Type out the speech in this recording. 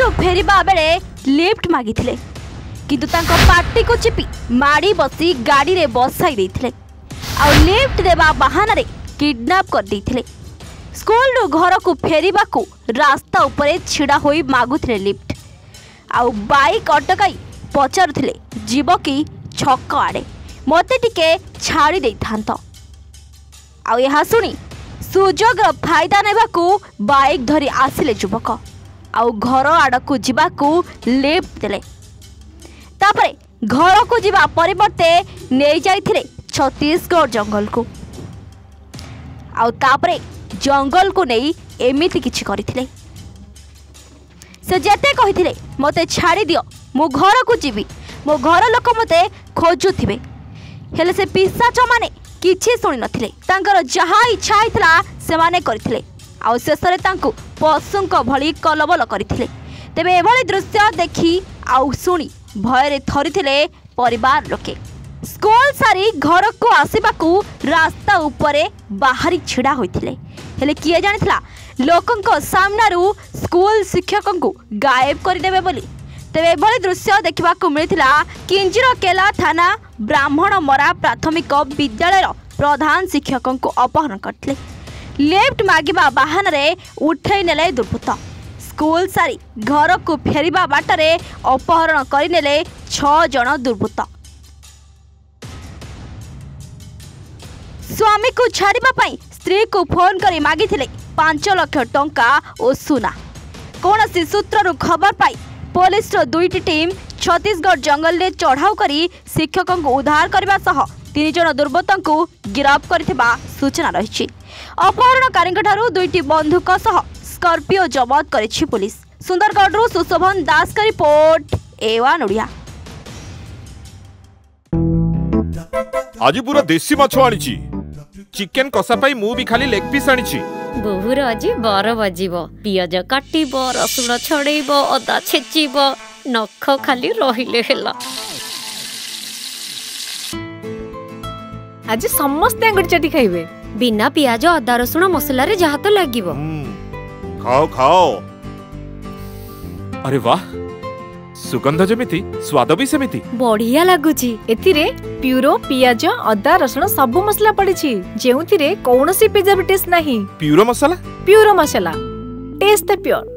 ରୁ फेरिबा बेले लिफ्ट मागिथिले किंतु तांको पार्टी को चिपी माड़ी बसी गाड़ी रे बसाई देथिले आ लिफ्ट देबा बहाना रे किडनैप कर देथिले। स्कूल रू घर को फेरिबा को रास्ता ऊपर छिड़ा होई मागुथिले लिफ्ट आ बाइक अटकाई पचारुथिले जीव की छक आड़े मते टिके छाड़ी दे थांत आ यहा सुनी सुजोग फायदा नेबा को बाइक धरी आसिले युवक आ घर आड़ को जीवा को लिफ्ट देले तापरे घर को जीवा परिवर्ते नै जाइथिले छत्तीसगढ़ जंगल को आ तापरे जंगल को नहीं एमिति किछि करिथिले। से जेते कहिथिले मते छाड़ी दियो मो घर को जीवी मो घर लोक मते खोजुथिबे हेले से पिसाच माने किछि सुनि नथिले तांकर जहा इच्छा हितला से माने करथिले आ शेषरे तांको पशुंक भली कलबल करथिले। तेबे एभली दृश्य देखि आ सुनी भयरे थरिथिले परिवार लोके। स्कूल सारी घर को आसीबाकू रास्ता उपरे बाहरी छिड़ा होइथिले हेले किए जानिथिला लोकंक सामनारू स्कूल शिक्षकंकू गायब करदेबे बोली। तेबे एभली दृश्य देखिबाकू मिलिथिला किंजिरकेला थाना ब्राह्मण मरा प्राथमिक विद्यालय प्रधान शिक्षकंकू अपहरण करथिले। लिफ्ट मागिबा बहाना रे उठै नेले दुर्बृत्त स्कूल सारी घर को फेरिबा बाटरे अपहरण करिनेले 6 जण दुर्बृत्त। स्वामी को छाड़िबा पई स्त्री को फोन करी मागिथिले 5 लाख टंका और सुना। कौनसी सूत्रु खबर पाई पुलिस रो 2टी टीम छत्तीसगढ़ जंगल में चढ़ाऊ करी शिक्षकों को उद्धार करने सह 3 जण दुर्बृत्तों को गिरफ्त करथिबा सूचना रही। अपहरणकारी 2टी बंदूक सह स्कॉर्पियो जबत करिछि पुलिस। सुंदरगढ़ रु सुशोभन दास का रिपोर्ट A1 ओडिया। आज पूरा देसी माछ आनिछि चिकन कषा पाई मु भी खाली लेग पीस आनिछि। बहुर आज 12 बजिबो पियाज काटिबो रसुण छड़ेइबो अदा छेचिबो नख खाली रहिले हेला। आज समस्त अंगुर चटी खाइबे बिना पियाज अदा रसुण मसला रे जहा तो लागिबो। खाओ खाओ। अरे वाह सुगंध जमिति स्वाद भी सेमिति बढ़िया लागुची। एथिरे प्यूरो पियाज अदा रसुण सब मसला पड़िछि जेउथिरे कोनोसी प्रिजर्वेटिव्स नाही। प्यूरो मसाला टेस्ट प्योर।